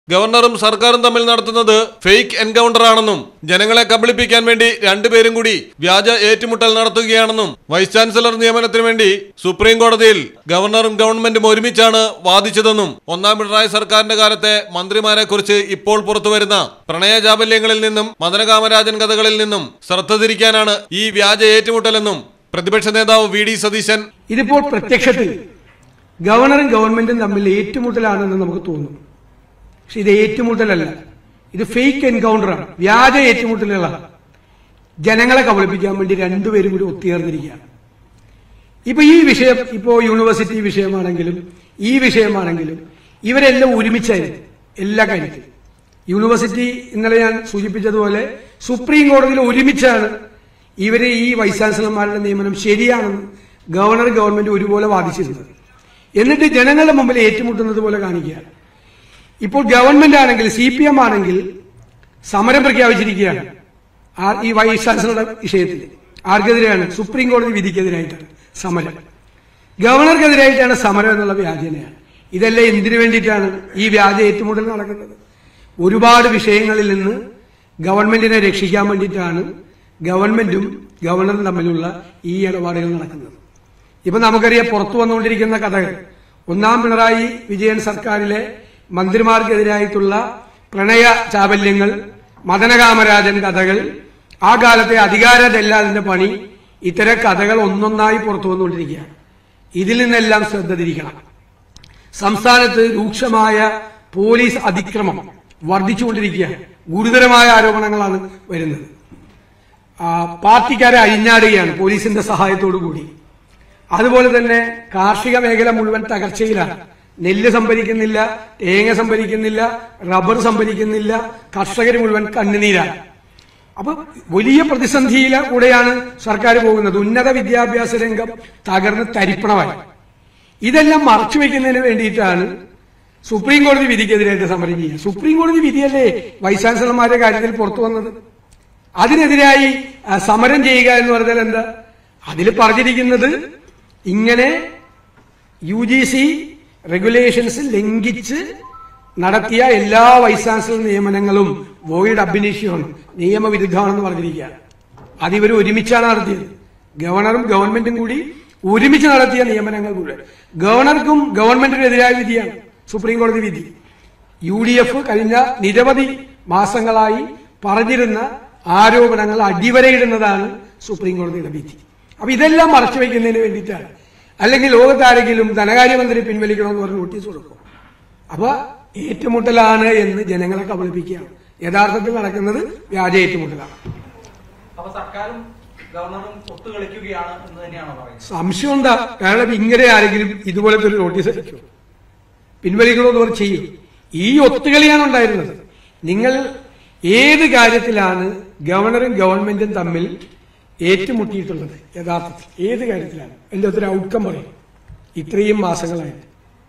ഗവർണറും സർക്കാരും തമ്മിൽ നടത്തുന്നത് ഫേക്ക് എൻകൗണ്ടർ ആണെന്നും ജനങ്ങളെ കബളിപ്പിക്കാൻ വേണ്ടി രണ്ടുപേരും കൂടി വ്യാജ ഏറ്റുമുട്ടൽ നടത്തുകയാണെന്നും വൈസ് ചാൻസലർ നിയമനത്തിന് വേണ്ടി സുപ്രീം കോടതിയിൽ ഗവർണറും ഗവൺമെന്റും ഒരുമിച്ചാണ് വാദിച്ചതെന്നും ഒന്നാം പിണറായി സർക്കാരിന്റെ കാലത്തെ മന്ത്രിമാരെ കുറിച്ച് ഇപ്പോൾ പുറത്തുവരുന്ന പ്രണയജാബല്യങ്ങളിൽ നിന്നും മദനകാമരാജൻ കഥകളിൽ നിന്നും ശ്രദ്ധ തിരിക്കാനാണ് ഈ വ്യാജ ഏറ്റുമുട്ടലെന്നും പ്രതിപക്ഷ നേതാവ് വി.ഡി. സതീശൻ. ഇതിപ്പോൾ പ്രത്യക്ഷത്തിൽ ഗവർണറും ഗവൺമെന്റും തമ്മിൽ ഏറ്റുമുട്ടലാണെന്ന് നമുക്ക് തോന്നും. പക്ഷെ ഇത് ഏറ്റുമുട്ടലല്ല, ഇത് ഫേക്ക് എൻകൗണ്ടറാണ്, വ്യാജ ഏറ്റുമുട്ടലുകളാണ്. ജനങ്ങളെ കബളിപ്പിക്കാൻ വേണ്ടി രണ്ടുപേരും കൂടി ഒത്തുചേർന്നിരിക്കുകയാണ്. ഇപ്പൊ ഈ വിഷയം, ഇപ്പോ യൂണിവേഴ്സിറ്റി വിഷയമാണെങ്കിലും ഈ വിഷയമാണെങ്കിലും ഇവരെല്ലാം ഒരുമിച്ചായിരുന്നു എല്ലാ കാര്യത്തിലും. യൂണിവേഴ്സിറ്റി ഇന്നലെ ഞാൻ സൂചിപ്പിച്ചതുപോലെ സുപ്രീം കോടതിയിൽ ഒരുമിച്ചാണ് ഇവരെ ഈ വൈസ് ചാൻസലർമാരുടെ നിയമനം ശരിയാണെന്ന് ഗവർണർ ഗവൺമെന്റ് ഒരുപോലെ വാദിച്ചിരുന്നത്. എന്നിട്ട് ജനങ്ങളുടെ മുമ്പിൽ ഏറ്റുമുട്ടുന്നത് പോലെ കാണിക്കുകയാണ്. ഇപ്പോൾ ഗവൺമെന്റ് ആണെങ്കിൽ CPM ആണെങ്കിൽ സമരം പ്രഖ്യാപിച്ചിരിക്കുകയാണ് ഈ വൈസ് ചാൻസലറുടെ വിഷയത്തിൽ. ആർക്കെതിരെയാണ്? സുപ്രീം കോടതി വിധിക്കെതിരായിട്ടാണ് സമരം, ഗവർണർക്കെതിരായിട്ടാണ് സമരം എന്നുള്ള വ്യാജനയാണ്. ഇതെല്ലാം എന്തിനു വേണ്ടിയിട്ടാണ് ഈ വ്യാജ ഏറ്റുമുട്ടൽ നടക്കുന്നത്? ഒരുപാട് വിഷയങ്ങളിൽ നിന്ന് ഗവൺമെന്റിനെ രക്ഷിക്കാൻ വേണ്ടിയിട്ടാണ് ഗവൺമെന്റും ഗവർണറും തമ്മിലുള്ള ഈ ഇടപാടുകൾ നടക്കുന്നത്. ഇപ്പൊ നമുക്കറിയാം, പുറത്തു വന്നുകൊണ്ടിരിക്കുന്ന കഥകൾ, ഒന്നാം പിണറായി വിജയൻ സർക്കാരിലെ മന്ത്രിമാർക്കെതിരായിട്ടുള്ള പ്രണയ ചാബല്യങ്ങൾ, മദനകാമരാജൻ കഥകൾ, ആ കാലത്തെ അധികാരതെല്ലാതിന്റെ പണി, ഇത്തരം കഥകൾ ഒന്നൊന്നായി പുറത്തു വന്നുകൊണ്ടിരിക്കുകയാണ്. ഇതിൽ നിന്നെല്ലാം ശ്രദ്ധ തിരിക്കണം. സംസ്ഥാനത്ത് രൂക്ഷമായ പോലീസ് അതിക്രമം വർദ്ധിച്ചുകൊണ്ടിരിക്കുകയാണ്. ഗുരുതരമായ ആരോപണങ്ങളാണ് വരുന്നത്. പാർട്ടിക്കാരെ അഴിഞ്ഞാടുകയാണ് പോലീസിന്റെ സഹായത്തോടുകൂടി. അതുപോലെ തന്നെ കാർഷിക മേഖല മുഴുവൻ തകർച്ചയിലാണ്. നെല്ല് സംഭരിക്കുന്നില്ല, തേങ്ങ സംഭരിക്കുന്നില്ല, റബ്ബർ സംഭരിക്കുന്നില്ല, കർഷകർ മുഴുവൻ കണ്ണുനീരാണ്. അപ്പൊ വലിയ പ്രതിസന്ധിയിലെ കൂടെയാണ് സർക്കാർ പോകുന്നത്. ഉന്നത വിദ്യാഭ്യാസ രംഗം തകർന്ന് തരിപ്പണമായി. ഇതെല്ലാം മറച്ചുവെക്കുന്നതിന് വേണ്ടിയിട്ടാണ് സുപ്രീം കോടതി വിധിക്കെതിരായിട്ട് സമരം ചെയ്യുക. സുപ്രീം കോടതി വിധിയല്ലേ വൈസ് ചാൻസലർമാരുടെ കാര്യത്തിൽ പുറത്തു വന്നത്? അതിനെതിരായി സമരം ചെയ്യുക എന്ന് പറഞ്ഞാൽ എന്താ? അതിൽ പറഞ്ഞിരിക്കുന്നത് ഇങ്ങനെ UGC റെഗുലേഷൻസ് ലംഘിച്ച് നടത്തിയ എല്ലാ വൈസ് ചാൻസലർ നിയമനങ്ങളും വോയിഡ് അബിനിഷ്യാണ്, നിയമവിരുദ്ധമാണെന്ന് പറഞ്ഞിരിക്കുകയാണ്. അതിവർ ഒരുമിച്ചാണ് നടത്തിയത്. ഗവർണറും ഗവൺമെന്റും കൂടി ഒരുമിച്ച് നടത്തിയ നിയമനങ്ങൾ കൂടെ ഗവർണർക്കും ഗവൺമെന്റിനെതിരായ വിധിയാണ് സുപ്രീം കോടതി വിധി. UDF കഴിഞ്ഞ നിരവധി മാസങ്ങളായി പറഞ്ഞിരുന്ന ആരോപണങ്ങൾ അടിവരയിടുന്നതാണ് സുപ്രീം കോടതിയുടെ വിധി. അപ്പൊ ഇതെല്ലാം മറച്ചുവെക്കുന്നതിന് വേണ്ടിയിട്ടാണ്. അല്ലെങ്കിൽ ലോകത്താരെങ്കിലും ധനകാര്യമന്ത്രി പിൻവലിക്കണമെന്ന് പറഞ്ഞ് നോട്ടീസ് കൊടുക്കും. അപ്പൊ ഏറ്റുമുട്ടലാണ് എന്ന് ജനങ്ങളെ കബളിപ്പിക്കുകയാണ്. യഥാർത്ഥത്തിൽ നടക്കുന്നത് വ്യാജ ഏറ്റുമുട്ടലാണ്. സംശയം എന്താ? കാരണം ഇങ്ങനെ ആരെങ്കിലും ഇതുപോലത്തെ ഒരു നോട്ടീസ് അയക്കും, പിൻവലിക്കണമെന്ന് പറഞ്ഞ് ചെയ്യും. ഈ ഒത്തുകളിയാണ് ഉണ്ടായിരുന്നത്. നിങ്ങൾ ഏത് കാര്യത്തിലാണ് ഗവർണറും ഗവൺമെന്റും തമ്മിൽ ഏറ്റുമുട്ടിയിട്ടുള്ളത്? യഥാർത്ഥത്തിൽ ഏത് കാര്യത്തിലാണ്? എന്റെ ഒരു ഔട്ട്കം പറയും. ഇത്രയും മാസങ്ങളായിട്ട്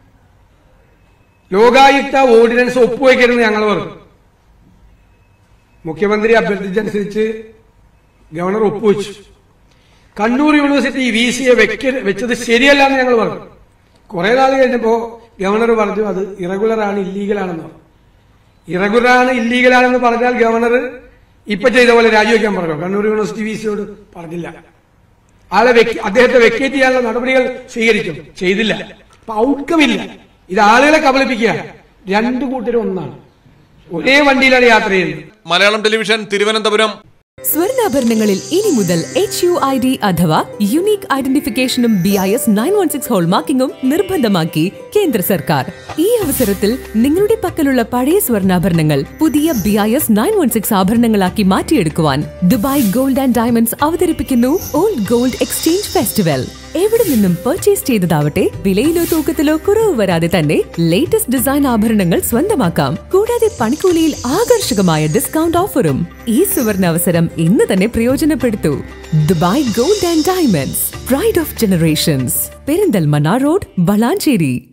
ലോകായുക്ത ഓർഡിനൻസ് ഒപ്പുവയ്ക്കരുതെന്ന് ഞങ്ങൾ പറഞ്ഞു. മുഖ്യമന്ത്രി അഭ്യർത്ഥിച്ചനുസരിച്ച് ഗവർണർ ഒപ്പുവെച്ചു. കണ്ണൂർ യൂണിവേഴ്സിറ്റി VC-യെ വെച്ചത് ശരിയല്ല എന്ന് ഞങ്ങൾ പറഞ്ഞു. കുറെ നാൾ കഴിഞ്ഞപ്പോ ഗവർണർ പറഞ്ഞു അത് ഇറഗുലറാണ്, ഇല്ലീഗലാണെന്ന് പറഞ്ഞു. ഇറഗുലറാണ്, ഇല്ലീഗലാണെന്ന് പറഞ്ഞാൽ ഗവർണർ ഇപ്പൊ ചെയ്ത പോലെ രാജിവെക്കാൻ പറഞ്ഞു. കണ്ണൂർ യൂണിവേഴ്സിറ്റി VC-യോട് പറഞ്ഞില്ല. അദ്ദേഹത്തെ വെക്കേറ്റ് ചെയ്യാനുള്ള നടപടികൾ സ്വീകരിച്ചു, ചെയ്തില്ല. അപ്പൊ ഔട്ട്കം ഇല്ല. ഇത് ആളുകളെ കബളിപ്പിക്കുക. രണ്ടു കൂട്ടരും ഒന്നാണ്, ഒരേ വണ്ടിയിലാണ് യാത്ര ചെയ്യുന്നത്. മലയാളം ടെലിവിഷൻ, തിരുവനന്തപുരം. സ്വർണ്ണാഭരണങ്ങളിൽ ഇനി മുതൽ HUID അഥവാ യുണീക് ഐഡന്റിഫിക്കേഷനും BIS 916 ഹോൾമാർക്കിംഗും നിർബന്ധമാക്കി കേന്ദ്ര സർക്കാർ. ഈ അവസരത്തിൽ നിങ്ങളുടെ പക്കലുള്ള പഴയ സ്വർണ്ണാഭരണങ്ങൾ പുതിയ BIS 916 ആഭരണങ്ങളാക്കി മാറ്റിയെടുക്കുവാൻ ദുബായ് ഗോൾഡ് ആൻഡ് ഡയമണ്ട്സ് അവതരിപ്പിക്കുന്നു ഓൾഡ് ഗോൾഡ് എക്സ്ചേഞ്ച് ഫെസ്റ്റിവൽ. എവിടെ നിന്നും പർച്ചേസ് ചെയ്തതാവട്ടെ, വിലയിലോ തൂക്കത്തിലോ കുറവ് വരാതെ തന്നെ ലേറ്റസ്റ്റ് ഡിസൈൻ ആഭരണങ്ങൾ സ്വന്തമാക്കാം. കൂടാതെ പണിക്കൂലിയിൽ ആകർഷകമായ ഡിസ്കൗണ്ട് ഓഫറും. ഈ സുവർണ അവസരം ഇന്ന് തന്നെ പ്രയോജനപ്പെടുത്തൂ. Dubai gold and diamonds, pride of generations, Perinthalmanna road, Valanchery.